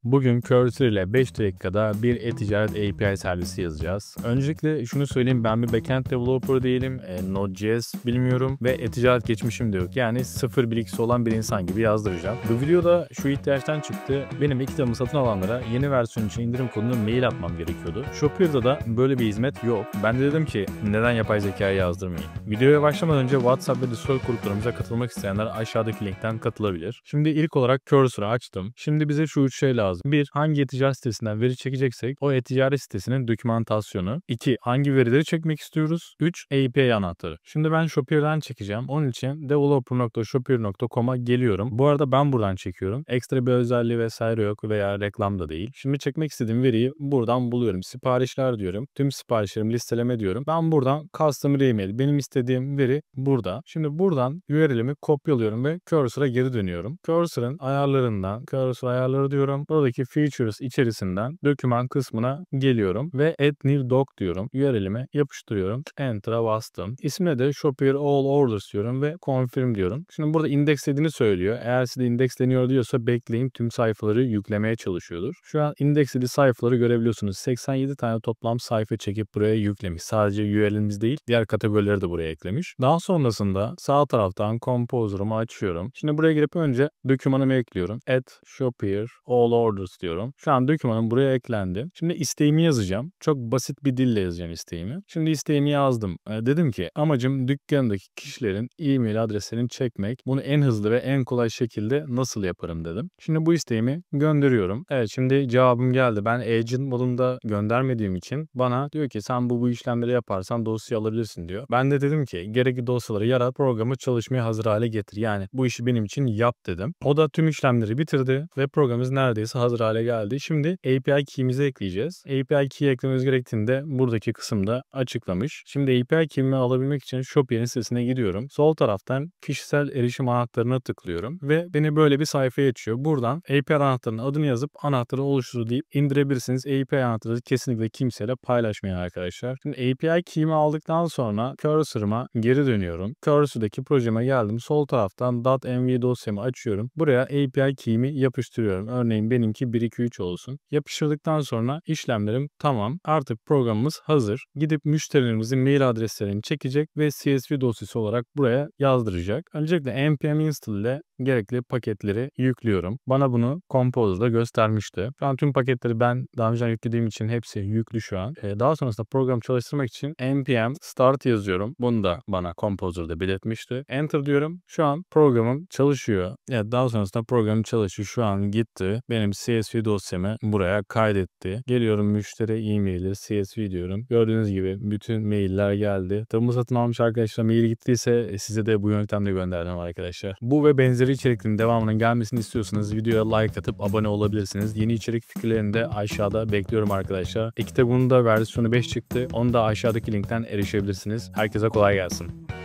Bugün Cursor ile 5 dakikada bir e-ticaret API servisi yazacağız. Öncelikle şunu söyleyeyim, ben bir backend developer değilim, Node.js bilmiyorum ve e-ticaret geçmişim de yok. Yani sıfır bilgisi olan bir insan gibi yazdıracağım. Bu videoda şu ihtiyaçtan çıktı. Benim e-kitabımı satın alanlara yeni versiyon için indirim kodunu mail atmam gerekiyordu. Shopier'da da böyle bir hizmet yok. Ben de dedim ki neden yapay zekayı yazdırmayayım? Videoya başlamadan önce WhatsApp ve Discord gruplarımıza katılmak isteyenler aşağıdaki linkten katılabilir. Şimdi ilk olarak Cursor'ı açtım. Şimdi bize şu üç şey lazım. 1. Hangi e-ticaret sitesinden veri çekeceksek o e-ticaret sitesinin dokümantasyonu. 2. Hangi verileri çekmek istiyoruz? 3. API anahtarı. Şimdi ben Shopier'den çekeceğim. Onun için developer.shopier.com'a geliyorum. Bu arada ben buradan çekiyorum. Ekstra bir özelliği vesaire yok veya reklam da değil. Şimdi çekmek istediğim veriyi buradan buluyorum. Siparişler diyorum. Tüm siparişlerimi listeleme diyorum. Ben buradan customer email. Benim istediğim veri burada. Şimdi buradan URL'imi kopyalıyorum ve Cursor'a geri dönüyorum. Cursor'ın ayarlarından Cursor ayarları diyorum. Buradaki features içerisinden doküman kısmına geliyorum ve add new doc diyorum. URL'ime yapıştırıyorum. Enter'a bastım. İsmine de Shopier All Orders diyorum ve confirm diyorum. Şimdi burada indekslediğini söylüyor. Eğer size indeksleniyor diyorsa bekleyin, tüm sayfaları yüklemeye çalışıyordur. Şu an indekslediği sayfaları görebiliyorsunuz. 87 tane toplam sayfa çekip buraya yüklemiş. Sadece URL'imiz değil, diğer kategorileri de buraya eklemiş. Daha sonrasında sağ taraftan Composer'ımı açıyorum. Şimdi buraya girip önce dokümanımı ekliyorum. Add Shopier All Orders diyorum. Şu an dokümanım buraya eklendi. Şimdi isteğimi yazacağım. Çok basit bir dille yazacağım isteğimi. Şimdi isteğimi yazdım. Dedim ki amacım dükkandaki kişilerin e-mail adreslerini çekmek. Bunu en hızlı ve en kolay şekilde nasıl yaparım dedim. Şimdi bu isteğimi gönderiyorum. Evet, şimdi cevabım geldi. Ben agent modunda göndermediğim için bana diyor ki sen bu işlemleri yaparsan dosya alabilirsin diyor. Ben de dedim ki gerekli dosyaları yarat, programı çalışmaya hazır hale getir. Yani bu işi benim için yap dedim. O da tüm işlemleri bitirdi ve programımız neredeyse hazır hale geldi. Şimdi API key'imizi ekleyeceğiz. API key eklememiz gerektiğini de buradaki kısımda açıklamış. Şimdi API key'imi alabilmek için Shopier'in sitesine gidiyorum. Sol taraftan kişisel erişim anahtarına tıklıyorum ve beni böyle bir sayfaya açıyor. Buradan API anahtarının adını yazıp anahtarı oluştur deyip indirebilirsiniz. API anahtarı kesinlikle kimseyle paylaşmayın arkadaşlar. Şimdi API key'imi aldıktan sonra Cursor'ıma geri dönüyorum. Cursor'daki projeme geldim. Sol taraftan .mv dosyamı açıyorum. Buraya API key'imi yapıştırıyorum. Örneğin benimki 123 olsun. Yapıştırdıktan sonra işlemlerim tamam. Artık programımız hazır. Gidip müşterilerimizin mail adreslerini çekecek ve CSV dosyası olarak buraya yazdıracak. Öncelikle npm install ile gerekli paketleri yüklüyorum. Bana bunu Composer'da göstermişti. Şu an tüm paketleri ben daha önce yüklediğim için hepsi yüklü şu an. Daha sonrasında program çalıştırmak için npm start yazıyorum. Bunu da bana Composer'da belirtmişti. Enter diyorum. Şu an programım çalışıyor. Evet, daha sonrasında programım çalışıyor. Şu an gitti. Benim CSV dosyamı buraya kaydetti. Geliyorum müşteri e-maili CSV diyorum. Gördüğünüz gibi bütün mailler geldi. Kitabımı satın almış arkadaşlar mail gittiyse size de bu yöntemle gönderdim arkadaşlar. Bu ve benzeri içeriklerin devamının gelmesini istiyorsanız videoya like atıp abone olabilirsiniz. Yeni içerik fikirlerini de aşağıda bekliyorum arkadaşlar. E-kitabının da versiyonu 5 çıktı. Onu da aşağıdaki linkten erişebilirsiniz. Herkese kolay gelsin.